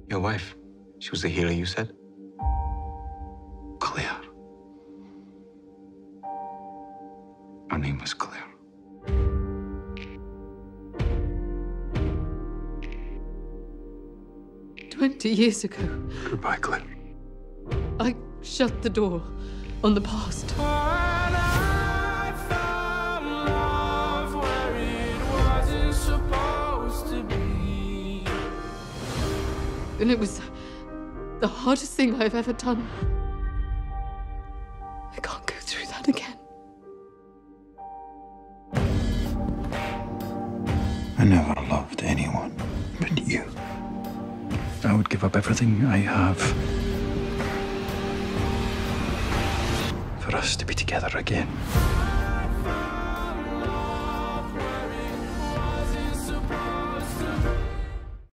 Your wife, she was the healer, you said? Claire. Her name was Claire. 20 years ago, Goodbye, Claire. I shut the door on the past. And it was the hardest thing I've ever done. I can't go through that again. I never loved anyone but you. I would give up everything I have for us to be together again.